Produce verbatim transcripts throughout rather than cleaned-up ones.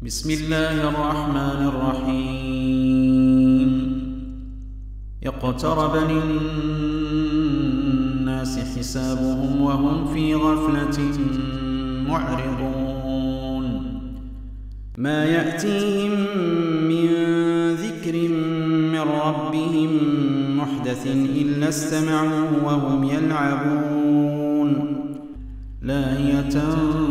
بسم الله الرحمن الرحيم اقترب للناس حسابهم وهم في غفلة معرضون ما يأتيهم من ذكر من ربهم محدث إلا استمعوه وهم يلعبون لاهية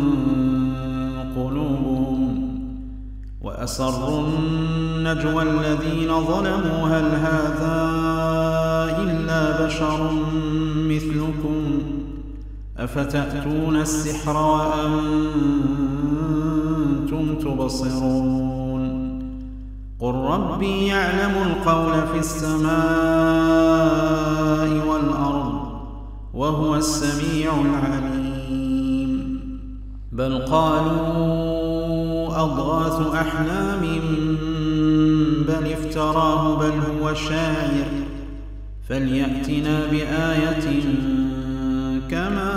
قلوبهم وأسروا النجوى الذين ظلموا هل هذا إلا بشر مثلكم أفتأتون السحر وأنتم تبصرون قل ربي يعلم القول في السماء والأرض وهو السميع العليم بل قالوا أضغاث أحلام بل افتراه بل هو شاعر فليأتنا بآية كما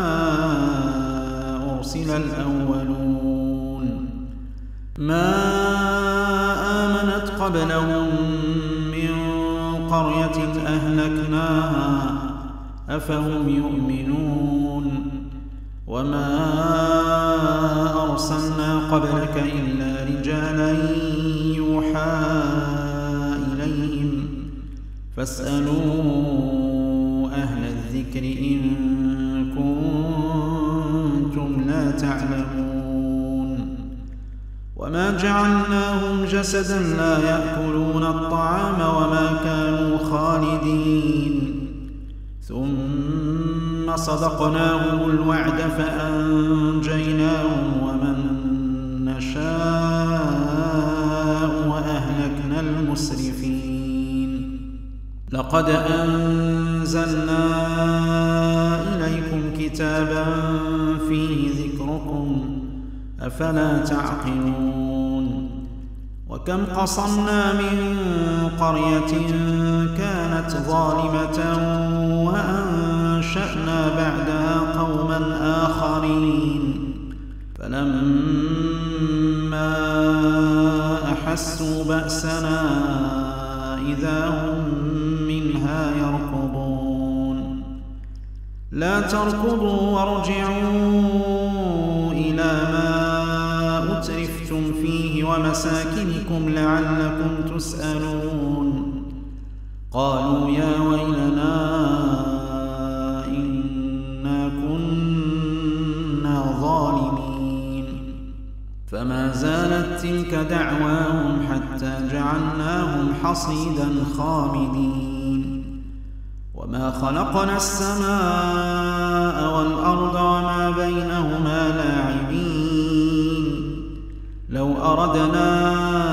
أرسل الأولون ما آمنت قبلهم من قرية أهلكناها أفهم يؤمنون وما أرسلنا قبلك إلا رجالا يوحى إليهم فاسألوا أهل الذكر إن كنتم لا تعلمون وما جعلناهم جسدا لا يأكلون الطعام وما كانوا خالدين ثم صدقناهم الوعد فأنجيناهم ومن نشاء وأهلكنا المسرفين لقد أنزلنا إليكم كتابا فيه ذكركم أفلا تعقلون وكم قصمنا من قرية كانت ظالمة وأنشأنا بعدها قوما آخرين فلما أحسوا بأسنا إذا هم منها يركضون لا تركضوا وارجعوا إلى ما أترفتم فيه ومساكنكم لعلكم تسألون قالوا يا ويلنا إنا كنا ظالمين فما زالت تلك دعواهم حتى جعلناهم حصيدا خامدين وما خلقنا السماء والأرض وما بينهما لاعبين لو أردنا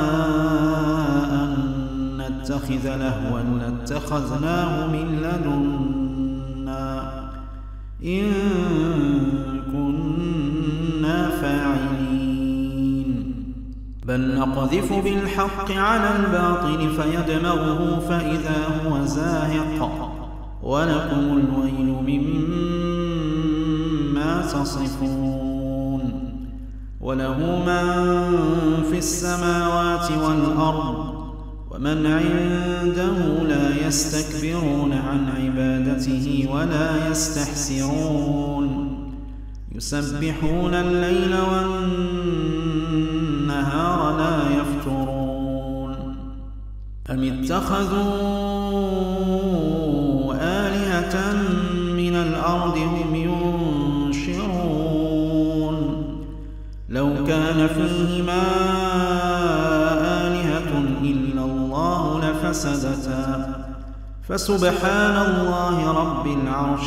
أن نتخذ لهوا لاتخذناه من لدنا إن كنا فاعلين بل نقذف بالحق على الباطل فيدمغه فإذا هو زاهق ولكم الويل مما تصفون وله من في السماوات والأرض ومن عنده لا يستكبرون عن عبادته ولا يستحسرون يسبحون الليل والنهار لا يفترون أم اتخذوا آلهة من الأرض هم ينشرون لو كان فيهما آلهة إلا الله لفسدتا فسبحان الله رب العرش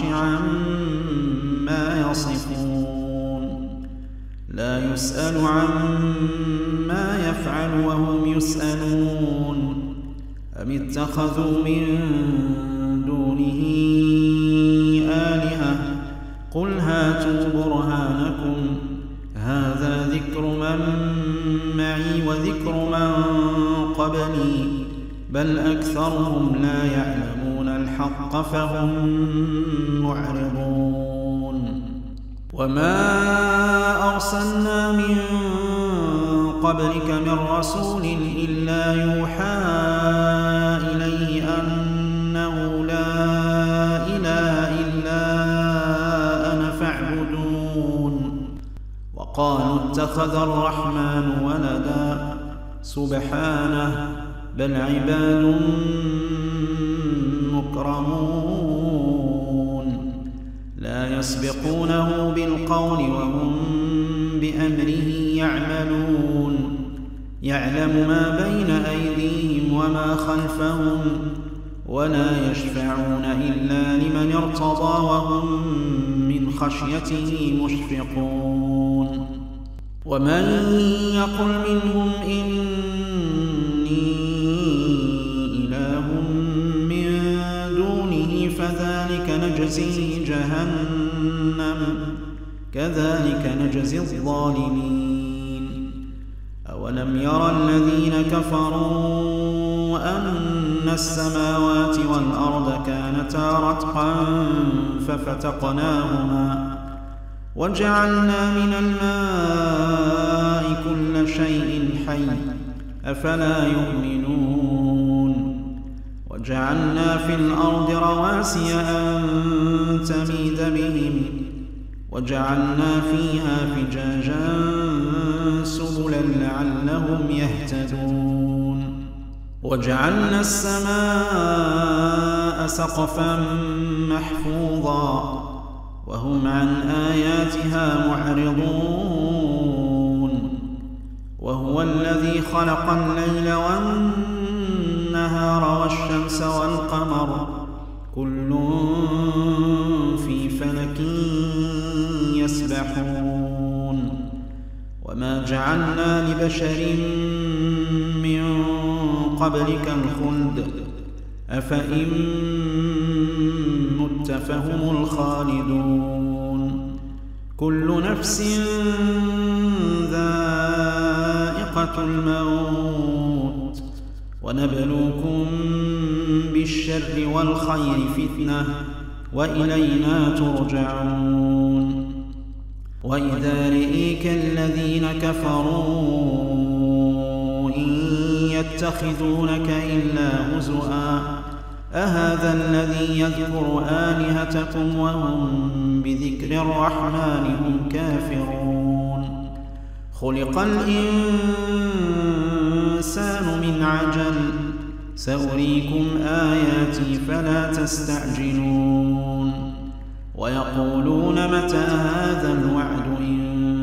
عما يصفون لا يسأل عما يفعل وهم يسألون أم اتخذوا من دونه آلهة قل هاتوا برهانكم هذا ذكر من معي وذكر من قبلي بل أكثرهم لا يعلمون الحق فهم معرضون وما أرسلنا من قبلك من رسول إلا يوحى إليه أنه لا إله إلا أنا فاعبدون وقالوا اتخذ الرحمن ولدا سبحانه بل عباد مكرمون لا يسبقونه بالقول وهم بأمره يعملون يعلم ما بين أيديهم وما خلفهم ولا يشفعون إلا لمن ارتضى وهم من خشيته مشفقون ومن يقل منهم إني إله من دونه فذلك نجزيه جهنم كذلك نجزي الظالمين أولم يرى الذين كفروا أن السماوات والأرض كانتا رتقا ففتقناهما وجعلنا من الماء كل شيء حي أفلا يؤمنون وجعلنا في الأرض رواسي أن تميد بهم وجعلنا فيها فجاجا سبلا لعلهم يهتدون وجعلنا السماء سقفا محفوظا وهم عن آياتها معرضون وهو الذي خلق الليل والنهار والشمس والقمر كل في فلك يسبحون وما جعلنا لبشر من قبلك الخلد أفإن مت فهم الخالدون كل نفس ذائقة الموت ونبلوكم بالشر والخير فتنة وإلينا ترجعون وإذا رئيك الذين كفروا إن يتخذونك إلا هزؤا أهذا الذي يذكر آلهتكم وهم بذكر الرحمن هم كافرون خلق الإنسان من عجل سأريكم آياتي فلا تستعجلون ويقولون متى هذا الوعد إن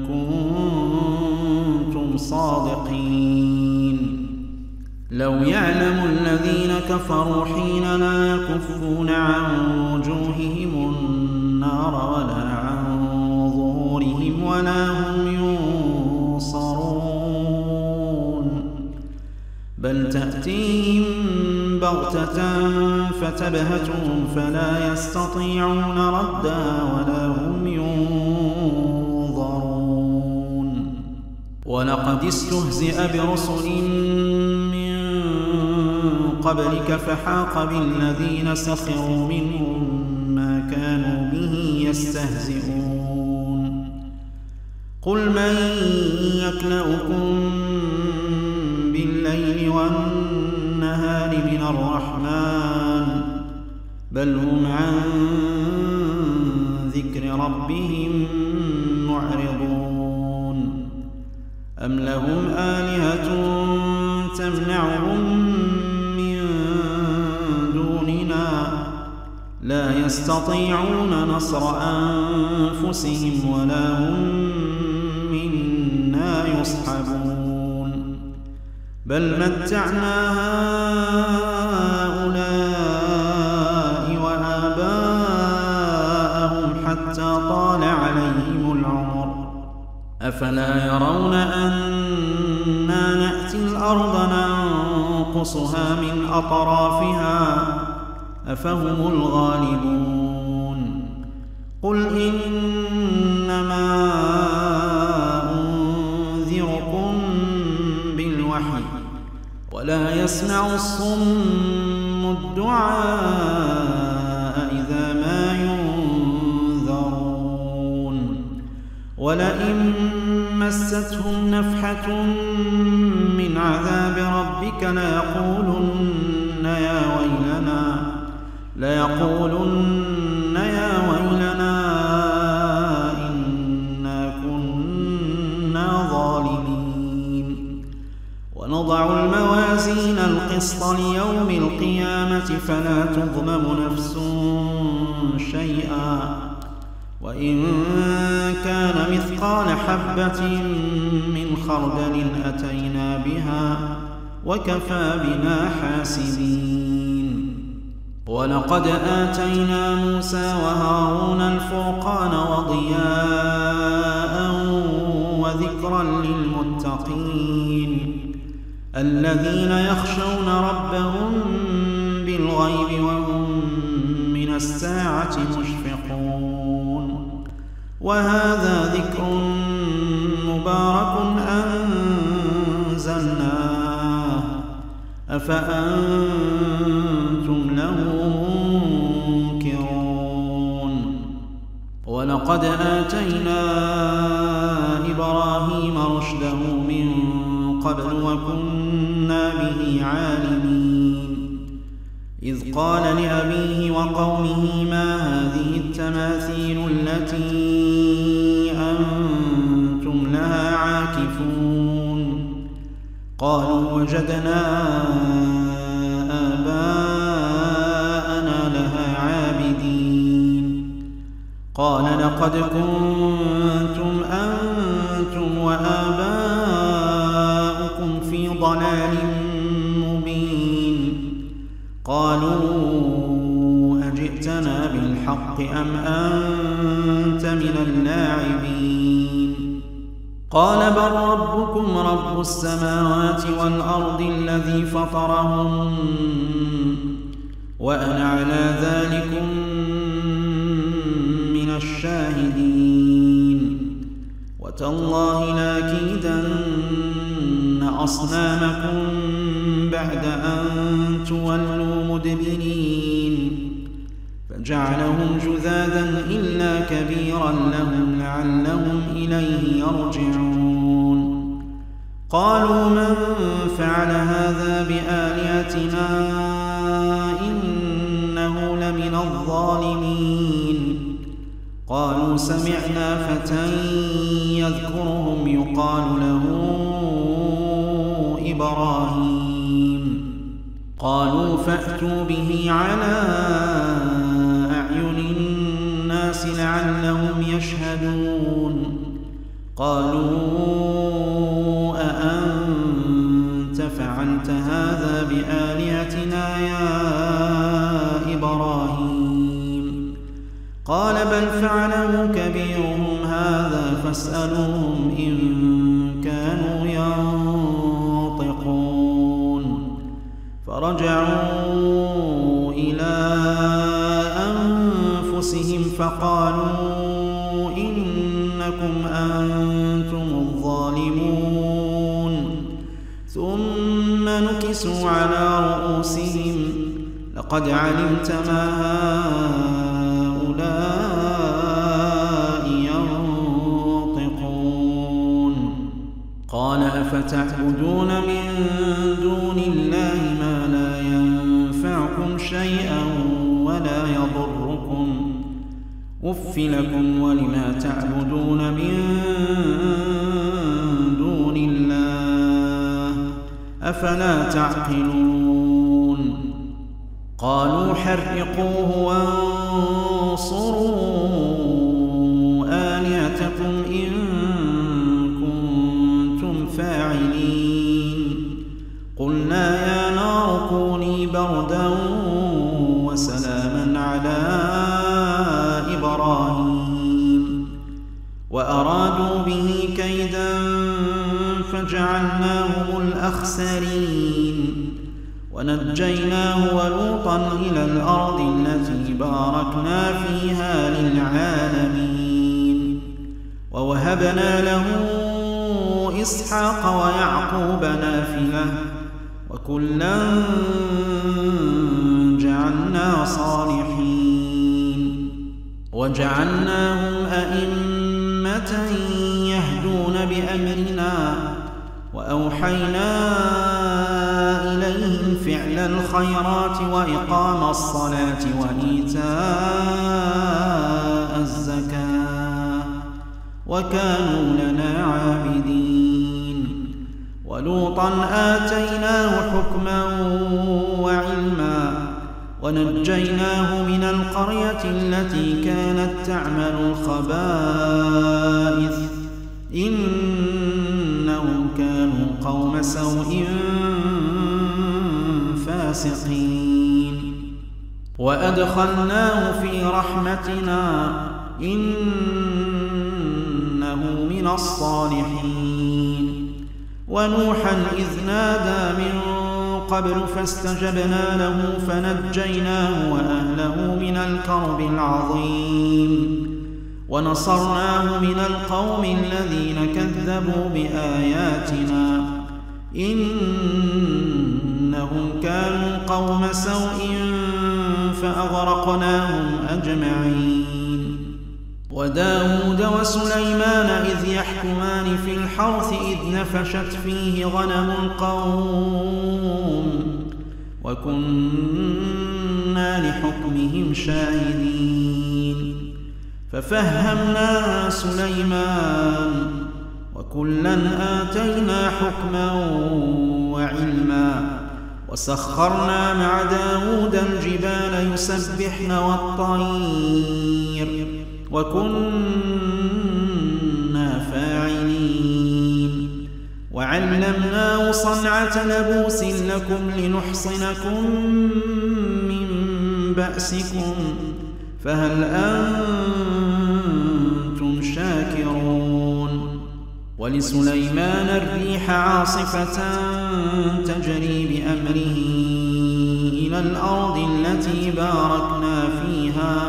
كنتم صادقين لو يعلم الذين كفروا حين لا يكفون عن وجوههم النار ولا عن ظهورهم ولا هم ينصرون بل تأتيهم بغتة فتبهتهم فلا يستطيعون ردها ولا هم ينظرون ولقد استهزئ برسل من قبلك فحاق بالذين سخروا منهم ما كانوا به يستهزئون قل من يكلؤكم بالليل والنهار من الرحمن بل هم عن ذكر ربهم معرضون أم لهم آلهة تمنعهم من دوننا لا يستطيعون نصر أنفسهم ولا هم منا يصحبون بل متعنا هؤلاء وآباءهم حتى طال عليهم العمر أفلا يرون أنا نأتي الأرض ننقصها من أطرافها أفهم الغالبون قل إنما أنذركم بالوحي ولا يسمع الصم الدعاء إذا ما ينذرون ولئن مستهم نفحة من عذاب ربك ليقولن يا ويلنا ليقولن يا ويلنا إنا كنا ظالمين. ونضع الموازين القسط ليوم القيامة فلا تظلم نفس شيئا وإن كان مثقال حبة من خردل أتينا بها وكفى بنا حاسبين. ولقد آتينا موسى وهارون الفرقان وضياء وذكرا للمتقين الذين يخشون ربهم بالغيب وهم من الساعة مشفقون. وهذا ذكر مبارك أنزلناه أفأنتم له منكرون. ولقد آتينا إبراهيم رشده من قبل وكنا به عالمين. إذ قال لأبيه وقومه ما هذه التماثيل التي أنتم لها عاكفون؟ قالوا وجدنا آباءنا لها عابدين. قال لقد كنتم أنتم وآباؤكم في ضلال مبين. قالوا أجئتنا بالحق أم أنت من اللاعبين؟ قال بل ربكم رب السماوات والأرض الذي فطرهم وأنا على ذلكم من الشاهدين. وتالله لأكيدن أصنامكم بعد أن تولوا مدبرين. فجعلهم جذاذا إلا كبيرا لهم لعلهم إليه يرجعون. قالوا من فعل هذا بآلهتنا إنه لمن الظالمين. قالوا سمعنا فتى يذكرهم يقال له إبراهيم. قالوا فأتوا به على أعين الناس لعلهم يشهدون. قالوا أأنت فعلت هذا بآلهتنا يا إبراهيم؟ قال بل فعله كبيرهم هذا فاسألوهم إن كانوا ينطقون. فرجعوا إلى أنفسهم فقالوا إنكم أنتم الظالمون. ثم نكسوا على رؤوسهم لقد علمت ما هؤلاء ينطقون. قال أفتعبدون من دون الله ما لا ينفعكم شيئا ولا يضركم أف لكم ولما تعبدون من دون الله أفلا تعقلون. قالوا حرقوه وانصروا آلهتكم إن كنتم فاعلين. قلنا يا نار كوني بردا وسلاما على إبراهيم. وأرادوا به كيدا فجعلناهم الأخسرين. ونجيناه ولوطا إلى الأرض التي باركنا فيها للعالمين. ووهبنا له إسحاق ويعقوب نافلة وكلا جعلنا صالحين. وجعلناهم أئمة يهدون بأمرنا وأوحينا إليهم فعل الخيرات وإقام الصلاة وإيتاء الزكاة وكانوا لنا عابدين. ولوطا آتيناه حكما وعلما ونجيناه من القرية التي كانت تعمل الخبائث إنهم كانوا قوم سوء فاسقين. وأدخلناه في رحمتنا إنه من الصالحين. ونوحا إذ نادى من قبل فاستجبنا له فنجيناه وأهله من الكرب العظيم ونصرناه من القوم الذين كذبوا بآياتنا إنهم كانوا قوم سوء فأغرقناهم أجمعين. وداود وسليمان إذ يحكمان في الحرث إذ نفشت فيه غنم القوم وكنا لحكمهم شاهدين. ففهمنا سليمان وكلا آتينا حكما وعلما وسخرنا مع داود الجبال يسبحن والطير وكنا فاعلين. وعلمناه صنعة لبوس لكم لنحصنكم من بأسكم فهل أنتم شاكرون. ولسليمان الريح عاصفة تجري بأمره إلى الأرض التي باركنا فيها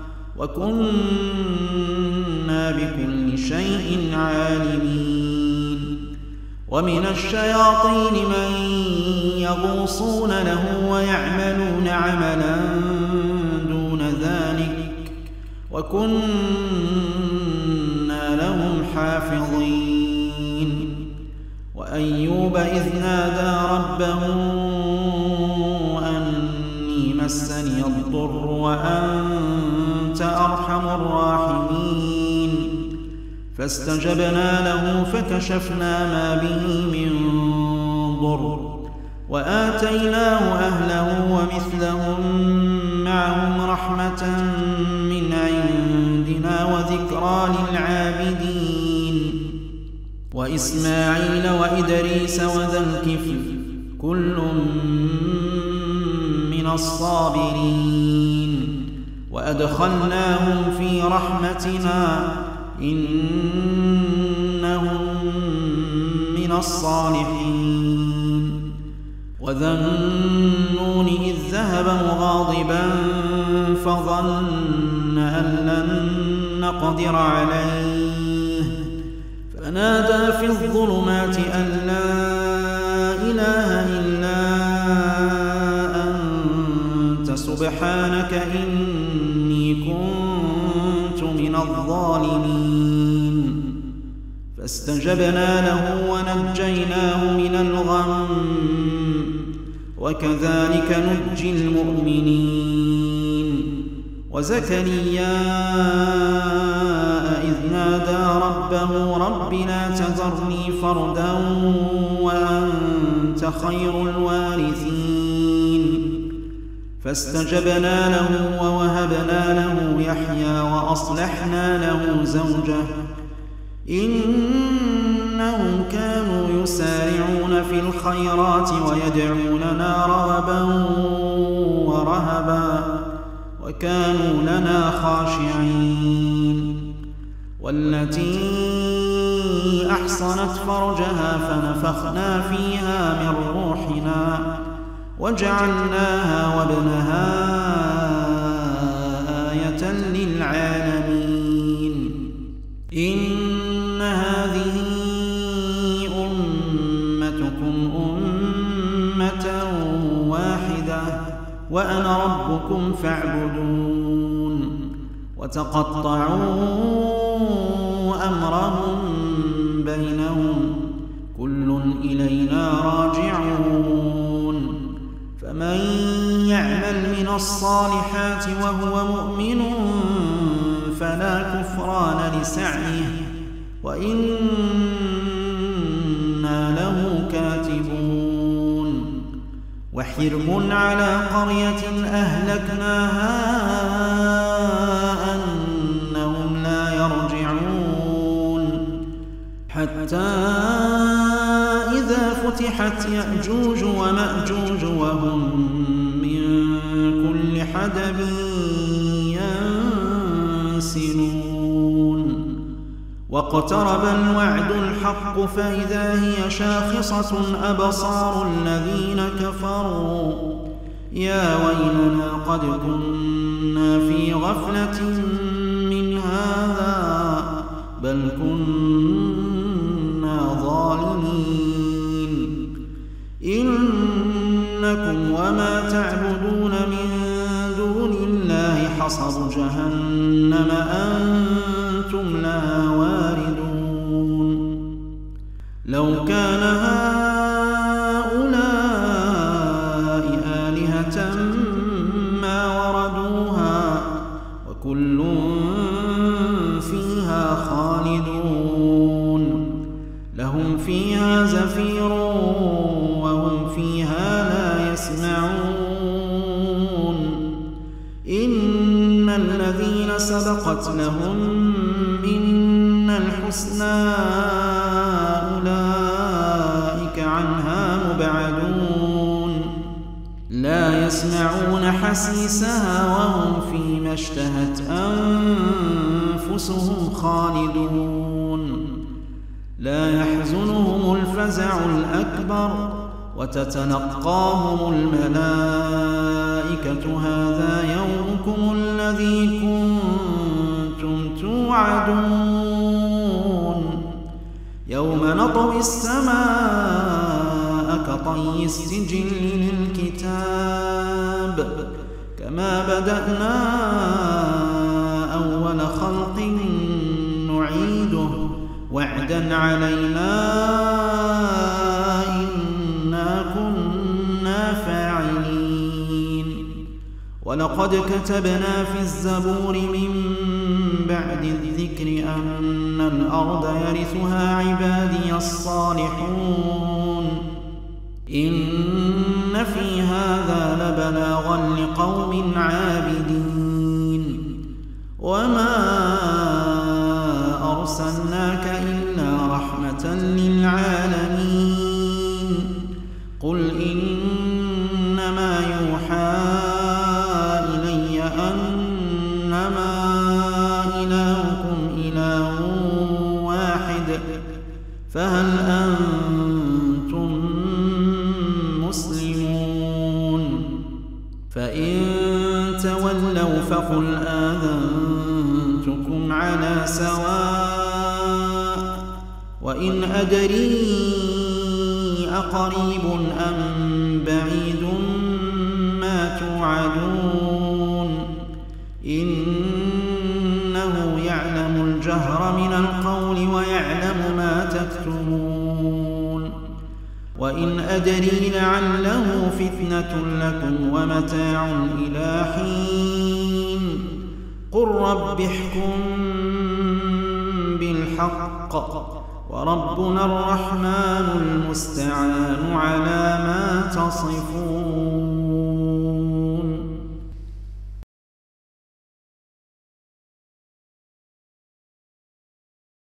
وكنا بكل شيء عالمين. ومن الشياطين من يغوصون له ويعملون عملا دون ذلك وكنا لهم حافظين. وأيوب إذ نادى ربه أني مسني الضر وأنت أرحم الراحمين فاستجبنا له فكشفنا ما به من ضر وآتيناه أهله ومثلهم معهم رحمة من عندنا وذكرى للعابدين. وإسماعيل وإدريس وذا الكفل كل من الصابرين وأدخلناهم في رحمتنا إنهم من الصالحين. وذا النون إذ ذهب مغاضبا فظن أن لن نقدر عليه فنادى في الظلمات أن لا إله إلا أنت سبحانك إني كنت من الظالمين. فاستجبنا له ونجيناه من الغم وكذلك ننجي المؤمنين. وزكريا إذ نادى ربه رب لا تذرني فردا وأنت خير الوارثين فاستجبنا له ووهبنا له يحيى وأصلحنا له زوجه إنهم كانوا يسارعون في الخيرات ويدعوننا رغبا ورهبا وكانوا لنا خاشعين. والتي أحصنت فرجها فنفخنا فيها من روحنا وجعلناها وابنها آية للعالمين. إن هذه أمتكم أمة واحدة وأنا ربكم فاعبدون. وتقطعوا أمرهم بينهم الصالحات وهو مؤمن فلا كفران لسعيه وإنا له كاتبون وحرب على قرية أهلكناها أنهم لا يرجعون حتى إذا فتحت يأجوج ومأجوج وهم من كل حدب ينسلون واقترب الوعد الحق فإذا هي شاخصة أبصار الذين كفروا يا ويلنا قد كنا في غفلة من هذا بل كنا ظالمين إنكم وما تعبدون من دون الله حصب جهنم أنتم لها واردون لو كان هؤلاء آلهة ما وردوها وكل فيها خالدون لهم فيها زفير وهم فيها لا يسمعون إن الذين سبقت لهم منا الحسنى أولئك عنها مبعدون لا يسمعون حسيسها وهم فيما اشتهت أنفسهم خالدون لا يحزنهم الفزع الأكبر وتتلقاهم الملائكة هذا يومكم الذي كنتم توعدون يوم نطوي السماء كطي السجل للكتاب كما بدأنا أول خلق نعيده وعدا علينا إنا كنا فاعلين ولقد كتبنا في الزبور من بعد الذكر أن الأرض يرثها عبادي الصالحون إن في هذا لبلاغا لقوم عابدين وما أرسلناك إلا رحمة للعالمين قل إنما يوحى إلي أنما إلهكم إله واحد فهل أنتم مسلمون فإن تولوا فقل آذنتكم على سواء وإن أدري أقريب أم بعيد ما توعدون إنه يعلم الجهر من القول ويعلم ما تكتمون وإن أدري لعله فتنة لكم ومتاع إلى حين قل رب احكم بالحق وربنا الرحمن المستعان على ما تصفون.